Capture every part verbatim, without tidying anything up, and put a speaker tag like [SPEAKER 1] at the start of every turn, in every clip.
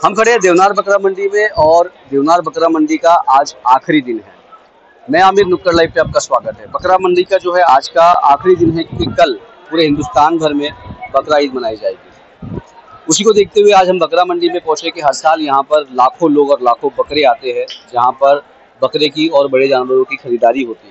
[SPEAKER 1] हम खड़े हैं देवनार बकरा मंडी में और देवनार बकरा मंडी का आज आखिरी दिन है। मैं आमिर नुक्कड़ लाइव पे आपका स्वागत है। बकरा मंडी का जो है आज का आखिरी दिन है क्योंकि कल पूरे हिंदुस्तान भर में बकरा ईद मनाई जाएगी। उसी को देखते हुए आज हम बकरा मंडी में पहुंचे कि हर साल यहाँ पर लाखों लोग और लाखों बकरे आते हैं, जहाँ पर बकरे की और बड़े जानवरों की खरीदारी होती है।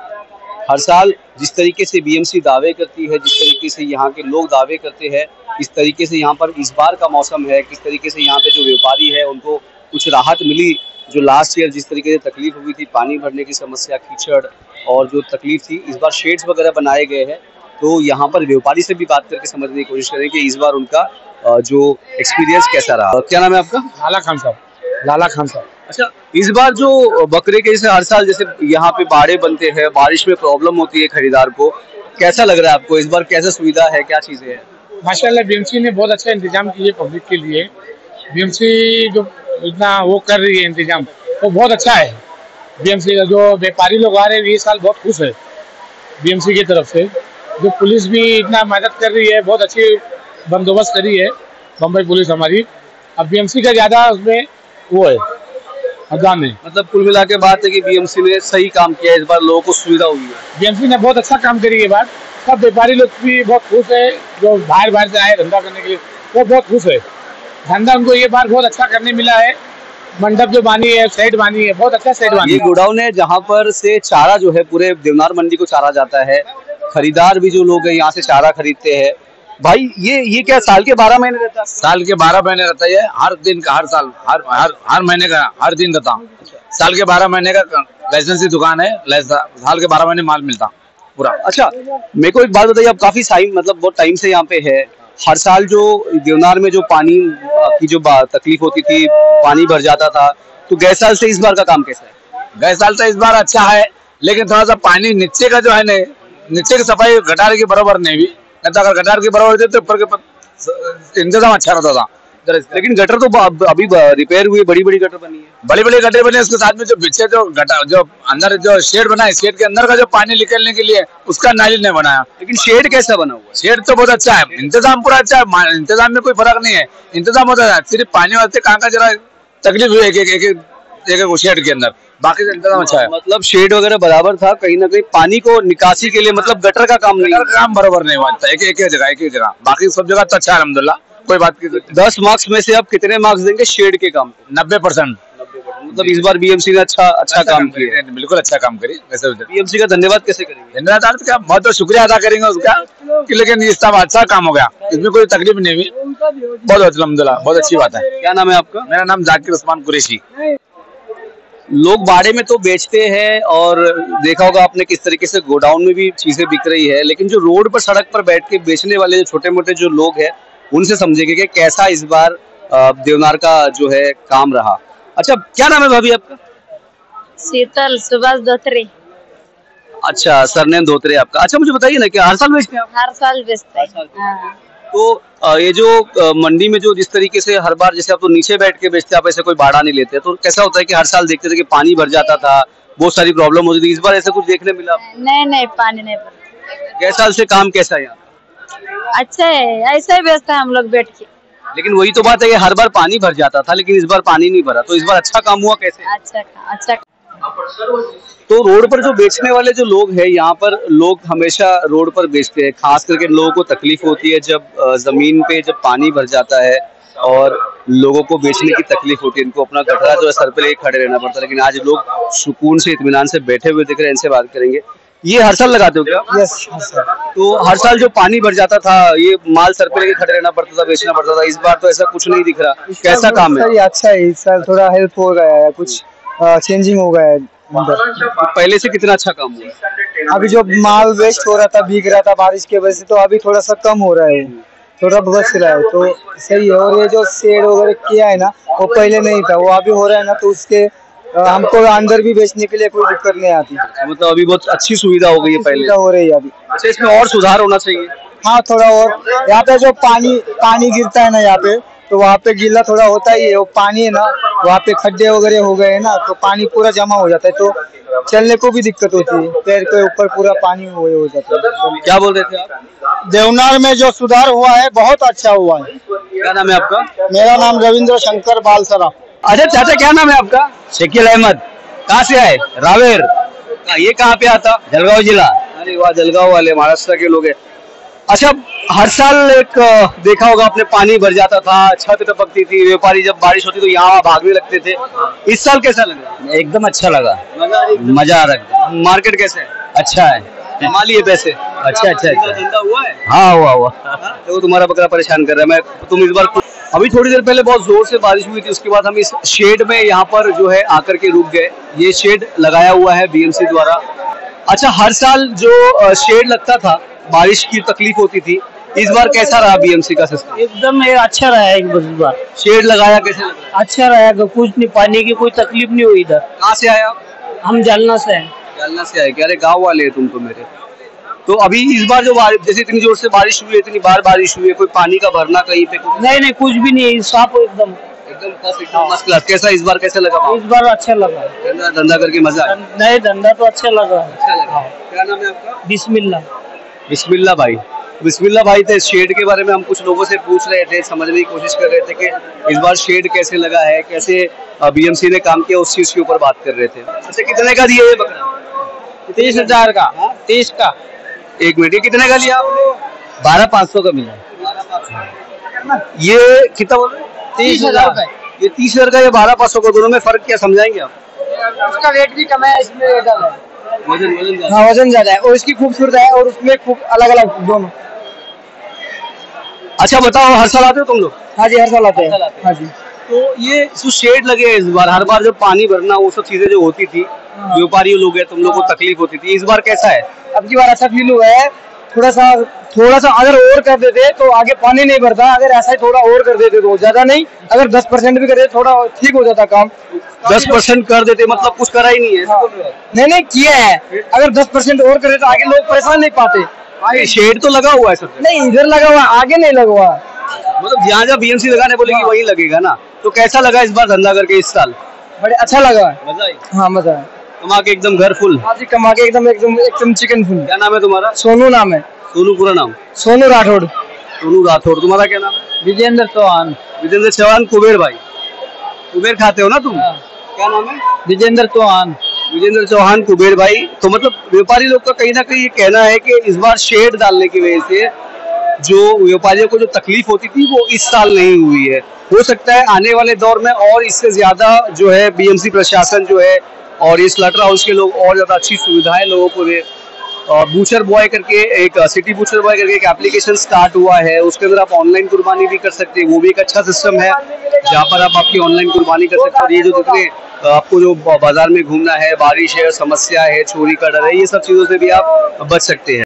[SPEAKER 1] हर साल जिस तरीके से बीएमसी दावे करती है, जिस तरीके से यहाँ के लोग दावे करते हैं, इस तरीके से यहाँ पर इस बार का मौसम है, किस तरीके से यहाँ पे जो व्यापारी है उनको कुछ राहत मिली। जो लास्ट ईयर जिस तरीके से तकलीफ हुई थी, पानी भरने की समस्या, कीचड़ और जो तकलीफ थी, इस बार शेड्स वगैरह बनाए गए हैं। तो यहाँ पर व्यापारी से भी बात करके समझने की कोशिश करें कि इस बार उनका जो एक्सपीरियंस कैसा रहा। क्या नाम है आपका?
[SPEAKER 2] लाला खान साहब। लाला खान साहब।
[SPEAKER 1] अच्छा, इस बार जो बकरे के जैसे हर साल जैसे यहाँ पे बाड़े बनते हैं, बारिश में प्रॉब्लम होती है खरीदार को, कैसा लग रहा है आपको? इस बार कैसा सुविधा है, क्या चीजें हैं?
[SPEAKER 2] माशाल्लाह बीएमसी ने बहुत अच्छा इंतजाम किए पब्लिक के लिए। बीएमसी जो इतना वो कर रही है इंतजाम, वो बहुत अच्छा है। बीएमसी का जो व्यापारी लोग आ रहे हैं ये साल बहुत खुश है बीएमसी की तरफ से। जो पुलिस भी इतना मदद कर रही है, बहुत अच्छी बंदोबस्त करी है बम्बई पुलिस हमारी। अब बीएमसी का ज्यादा उसमें वो है अदान है।
[SPEAKER 1] मतलब कुल मिला के बात है कि बीएमसी ने सही काम किया, इस बार लोगों को सुविधा हुई है।
[SPEAKER 2] बीएमसी ने बहुत अच्छा काम करी है बार। सब व्यापारी लोग भी बहुत खुश है, जो बाहर बाहर से आए धंधा करने के लिए वो बहुत खुश है। धंधा उनको ये बार बहुत अच्छा करने मिला है। मंडप जो बानी है, सेट बानी है, बहुत अच्छा सेट बानी है।
[SPEAKER 1] ये गोडाउन है जहाँ पर से चारा जो है पूरे देवनार मंडी को चारा जाता है। खरीदार भी जो लोग है यहाँ से चारा खरीदते हैं। भाई ये ये क्या साल के बारह महीने रहता है?
[SPEAKER 3] साल के बारह महीने रहता है। हर दिन का, हर साल, हर हर हर महीने का, हर दिन रहता। साल के बारह महीने का लाइसेंस की दुकान है। साल के बारह महीने माल मिलता पूरा।
[SPEAKER 1] अच्छा, मेरे को एक बात बताइए, आप काफी साइम मतलब बहुत टाइम से यहाँ पे है। हर साल जो देवनार में जो पानी की जो तकलीफ होती थी, पानी भर जाता था, तो गए साल से इस बार का काम कैसा है?
[SPEAKER 3] गए साल से इस बार अच्छा है, लेकिन थोड़ा सा पानी नीचे का जो है न, नीचे की सफाई गटार के बराबर नहीं भी। तो अगर गटार के बराबर तो ऊपर के इंतजाम अच्छा रहता था।
[SPEAKER 1] लेकिन गटर तो अभी रिपेयर हुई, बड़ी बड़ी गटर बनी है।
[SPEAKER 3] बड़ी बड़ी गटर बनी है, उसके साथ में जो पीछे जो गटर जो अंदर जो शेड बना है, शेड के अंदर का जो पानी निकलने के लिए उसका नाली नहीं बनाया।
[SPEAKER 1] लेकिन शेड कैसा बना हुआ है?
[SPEAKER 3] शेड तो बहुत अच्छा है, इंतजाम पूरा अच्छा है। इंतजाम में कोई फर्क नहीं है, इंतजाम होता है। सिर्फ पानी वास्ते कहाँ का जरा तकलीफ हुई एक एक एक शेड के अंदर, बाकी इंतजाम अच्छा है।
[SPEAKER 1] मतलब शेड वगैरह बराबर था, कहीं ना कहीं पानी को निकासी के लिए मतलब गटर का काम नहीं,
[SPEAKER 3] काम बराबर नहीं हुआ। एक एक जगह एक एक जगह, बाकी सब जगह तो अच्छा है अल्हम्दुलिल्लाह, कोई बात की।
[SPEAKER 1] दस मार्क्स में से आप कितने मार्क्स देंगे शेड के काम को?
[SPEAKER 3] नब्बे परसेंट।
[SPEAKER 1] मतलब इस बार बीएमसी ने अच्छा अच्छा काम किया,
[SPEAKER 3] बिल्कुल अच्छा काम करी। वैसे
[SPEAKER 1] बीएमसी का धन्यवाद कैसे करेंगे?
[SPEAKER 3] धन्यवाद क्या, बहुत बहुत शुक्रिया अदा करेंगे उसका कि, लेकिन इस तरह अच्छा काम हो गया, इसमें कोई तकलीफ नहीं हुई। बहुत अल्हम्दुलिल्लाह, बहुत अच्छी बात है।
[SPEAKER 1] क्या नाम है आपका?
[SPEAKER 3] मेरा नाम जाकिर उस्मान कुरैशी।
[SPEAKER 1] लोग बाड़े में तो बेचते हैं और देखा होगा आपने किस तरीके से गोडाउन में भी चीजें बिक रही है, लेकिन जो रोड पर सड़क पर बैठ के बेचने वाले जो छोटे मोटे जो लोग हैं, उनसे समझेंगे कि कैसा इस बार देवनार का जो है काम रहा। अच्छा, क्या नाम है भाभी आपका?
[SPEAKER 4] शीतल सुभाष धोत्रे।
[SPEAKER 1] अच्छा, सरनेम धोत्रे आपका। अच्छा, मुझे बताइए ना कि हर साल बेचते हैं आप?
[SPEAKER 4] हर साल बेचते हैं।
[SPEAKER 1] तो ये जो मंडी में जो जिस तरीके से हर बार जैसे आप तो नीचे बैठ के बेचते हैं, आप ऐसे कोई भाड़ा नहीं लेते, तो कैसा होता है कि हर साल देखते थे कि पानी भर जाता था, बहुत सारी प्रॉब्लम होती थी, इस बार ऐसा कुछ देखने मिला?
[SPEAKER 4] नहीं नहीं, पानी नहीं भरता।
[SPEAKER 1] गए साल से काम कैसा है यहाँ?
[SPEAKER 4] अच्छा है, ऐसा ही बेचते हैं हम लोग बैठ के।
[SPEAKER 1] लेकिन वही तो बात है कि हर बार पानी भर जाता था, लेकिन इस बार पानी नहीं भरा, तो इस बार अच्छा काम हुआ कैसे?
[SPEAKER 4] अच्छा अच्छा।
[SPEAKER 1] तो रोड पर जो बेचने वाले जो लोग हैं, यहाँ पर लोग हमेशा रोड पर बेचते हैं। खास करके लोगों को तकलीफ होती है जब जमीन पे जब पानी भर जाता है और लोगों को बेचने की तकलीफ होती है, इनको अपना गठरा जो है सर पे लेके खड़े रहना पड़ता है। लेकिन आज लोग सुकून से इत्मीनान से बैठे हुए दिख रहे हैं, इनसे बात करेंगे। ये हर साल लगाते हो क्या?
[SPEAKER 2] Yes sir.
[SPEAKER 1] तो हर साल जो पानी भर जाता था, ये माल सर पे लेके खड़े रहना पड़ता था, बेचना पड़ता था। इस बार तो ऐसा कुछ नहीं दिख रहा, कैसा काम है?
[SPEAKER 5] अच्छा है, इस साल थोड़ा हेल्प हो गया है, कुछ चेंजिंग हो गया है।
[SPEAKER 1] तो पहले से कितना अच्छा काम हुआ?
[SPEAKER 5] अभी जो माल वेस्ट हो रहा था, भीग रहा था बारिश की वजह से, तो अभी थोड़ा सा कम हो रहा है, थोड़ा बच रहा है, तो सही है। और ये जो शेड वगैरह किया है ना, वो पहले नहीं था, वो अभी हो रहा है ना, तो उसके हमको अंदर भी बेचने के लिए कोई दिक्कत नहीं आती।
[SPEAKER 1] मतलब अभी बहुत अच्छी सुविधा हो गई है, पहले
[SPEAKER 5] हो रही है अभी।
[SPEAKER 1] अच्छा, इसमें और सुधार होना चाहिए।
[SPEAKER 5] हाँ, थोड़ा और। यहाँ पे जो पानी पानी गिरता है ना यहाँ पे, तो वहाँ पे गीला थोड़ा होता ही है। वो पानी है ना, वहाँ पे खड्डे वगैरह हो गए हैं ना, तो पानी पूरा जमा हो जाता है, तो चलने को भी दिक्कत होती है। पैर के ऊपर पूरा पानी हो, हो जाता है।
[SPEAKER 1] क्या बोल रहे थे आप?
[SPEAKER 5] देवनार में जो सुधार हुआ है बहुत अच्छा हुआ है।
[SPEAKER 1] क्या नाम है आपका?
[SPEAKER 5] मेरा नाम रविंद्र शंकर बालसरा।
[SPEAKER 1] अच्छा चाचा, क्या नाम है आपका?
[SPEAKER 3] शकील अहमद।
[SPEAKER 1] कहाँ से आए?
[SPEAKER 3] रावेर।
[SPEAKER 1] ये कहाँ पे आता?
[SPEAKER 3] जलगांव जिला।
[SPEAKER 1] अरे वाह, जलगांव वाले महाराष्ट्र के लोग हैं। अच्छा, हर साल एक अ, देखा होगा आपने, पानी भर जाता था, छत टपकती थी, व्यापारी जब बारिश होती तो यहाँ भागने लगते थे। इस साल कैसा लगा?
[SPEAKER 3] एकदम अच्छा लगा,
[SPEAKER 1] मजा
[SPEAKER 3] मजा आ रहा है।
[SPEAKER 1] मार्केट कैसे है?
[SPEAKER 3] अच्छा है,
[SPEAKER 1] कमा लिए पैसे?
[SPEAKER 3] अच्छा अच्छा अच्छा।
[SPEAKER 1] धंधा हुआ है?
[SPEAKER 3] हाँ हुआ हुआ।
[SPEAKER 1] तो तुम्हारा बकरा परेशान कर रहा है। मैं तुम इस बार, अभी थोड़ी देर पहले बहुत जोर से बारिश हुई थी, उसके बाद हम इस शेड में यहाँ पर जो है आकर के रुक गए। ये शेड लगाया हुआ है बीएमसी द्वारा। अच्छा, हर साल जो शेड लगता था, बारिश की तकलीफ होती थी, इस बार कैसा रहा बीएमसी का सिस्टम?
[SPEAKER 6] एकदम ये अच्छा रहा है एक बार।
[SPEAKER 1] शेड लगाया कैसे लगा?
[SPEAKER 6] अच्छा रहा, कुछ नहीं, पानी की कोई तकलीफ नहीं हुई इधर।
[SPEAKER 1] कहाँ से आए आप?
[SPEAKER 6] हम जालना से हैं।
[SPEAKER 1] जालना से आए? क्या अरे गाँव वाले हैं तुम तो मेरे। तो अभी इस बार जो बारिश, जैसे इतनी जोर से बारिश हुई है, इतनी बार बारिश हुई है, कोई पानी का भरना कहीं पे?
[SPEAKER 6] नहीं नहीं, कुछ भी नहीं, साफ एकदम
[SPEAKER 1] एकदम फर्स्ट, एकदम फर्स्ट क्लास। कैसा इस बार कैसा लगा?
[SPEAKER 6] इस बार अच्छा लगा।
[SPEAKER 1] धंधा धंधा करके मजा आया?
[SPEAKER 6] नहीं, धंधा तो अच्छा लगा।
[SPEAKER 1] अच्छा लगा। क्या नाम है आपका?
[SPEAKER 6] बिस्मिल्लाह।
[SPEAKER 1] बिस्मिल्लाह भाई। बिस्मिल्लाह भाई थे। शेड के बारे में हम कुछ लोगों से पूछ रहे थे, समझने की कोशिश कर रहे थे कि इस बार शेड कैसे लगा है, कैसे बीएमसी ने काम किया, उस चीज के ऊपर बात कर रहे थे। अच्छा, कितने का दिया ये बकरा?
[SPEAKER 6] तीस हजार का। तीस का।
[SPEAKER 1] एक मिनट, ये कितने का लिया आपने?
[SPEAKER 3] बारह पाँच सौ का मिला।
[SPEAKER 1] ये कितना बोल रहे?
[SPEAKER 6] तीस हजार का।
[SPEAKER 1] ये तीस हजार का, ये बारह पाँच सौ का, दोनों में फर्क क्या समझाएंगे आप?
[SPEAKER 6] उसका रेट भी कम है, इसमें रेट है।
[SPEAKER 1] वजन वजन ज्यादा।
[SPEAKER 6] हाँ, वजन ज्यादा है और इसकी खूबसूरत है, और उसमें खूब अलग अलग दोनों।
[SPEAKER 1] अच्छा बताओ, हर साल आते हो तुम लोग?
[SPEAKER 6] हाँ जी, हर साल आते हैं। हाँ जी।
[SPEAKER 1] तो ये जो शेड लगे हैं इस बार, हर बार जब पानी भरना, वो सब चीजें जो होती थी, व्यापारी लोग हैं, तुम लोग को तकलीफ होती थी, इस बार कैसा है?
[SPEAKER 6] अब की बार अच्छा फील हुआ है। थोड़ा सा थोड़ा सा अगर और कर देते तो आगे पानी नहीं भरता। अगर ऐसा ही थोड़ा और कर देते तो ज्यादा नहीं, अगर दस परसेंट भी कर देते थोड़ा ठीक हो जाता काम।
[SPEAKER 1] दस परसेंट कर देते मतलब कुछ करा ही नहीं है?
[SPEAKER 6] हाँ। नहीं नहीं किया है, अगर दस परसेंट और करे तो आगे लोग परेशान नहीं पाते।
[SPEAKER 1] भाई शेड तो लगा हुआ है सब,
[SPEAKER 6] नहीं, इधर लगा हुआ, आगे नहीं लगा हुआ।
[SPEAKER 1] मतलब जहाँ जहाँ बीएमसी लगाने बोलेगी वही लगेगा ना। तो कैसा लगा इस बार धंधा करके इस साल?
[SPEAKER 6] बड़े अच्छा लगा।
[SPEAKER 1] मजा आई?
[SPEAKER 6] हाँ, मजा है।
[SPEAKER 1] कमा के एकदम घर फुल?
[SPEAKER 6] हाँ जी, कमा के एकदम एकदम एकदम चिकन फुल।
[SPEAKER 1] क्या नाम है तुम्हारा?
[SPEAKER 6] सोनू नाम है।
[SPEAKER 1] सोनू पूरा नाम?
[SPEAKER 6] सोनू राठौड़।
[SPEAKER 1] सोनू राठौड़। तुम्हारा क्या नाम है?
[SPEAKER 6] विजेंद्र चौहान।
[SPEAKER 1] विजेंद्र चौहान। कुबेर भाई, कुबेर खाते हो ना तुम?
[SPEAKER 6] हाँ।
[SPEAKER 1] क्या नाम है?
[SPEAKER 6] विजेंद्र चौहान।
[SPEAKER 1] विजेंद्र चौहान, कुबेर भाई। तो मतलब व्यापारी लोग का कहीं ना कहीं ये कहना है कि इस बार शेड डालने की वजह से जो व्यापारियों को जो तकलीफ होती थी वो इस साल नहीं हुई है। हो सकता है आने वाले दौर में और इससे ज्यादा जो है बीएमसी प्रशासन जो है और ये स्लॉटर हाउस के लोग और ज्यादा अच्छी सुविधाएं लोगों को दे। बूचर बॉय करके एक सिटी बूचर बॉय करके एक एप्लीकेशन स्टार्ट हुआ है, उसके अंदर आप ऑनलाइन कुर्बानी भी कर सकते हैं। वो भी एक अच्छा सिस्टम है जहाँ पर आप आपकी ऑनलाइन कुर्बानी कर सकते हैं। और ये जो जितने आपको जो बाजार में घूमना है, बारिश है, समस्या है, चोरी का डर है, ये सब चीजों से भी आप बच सकते हैं।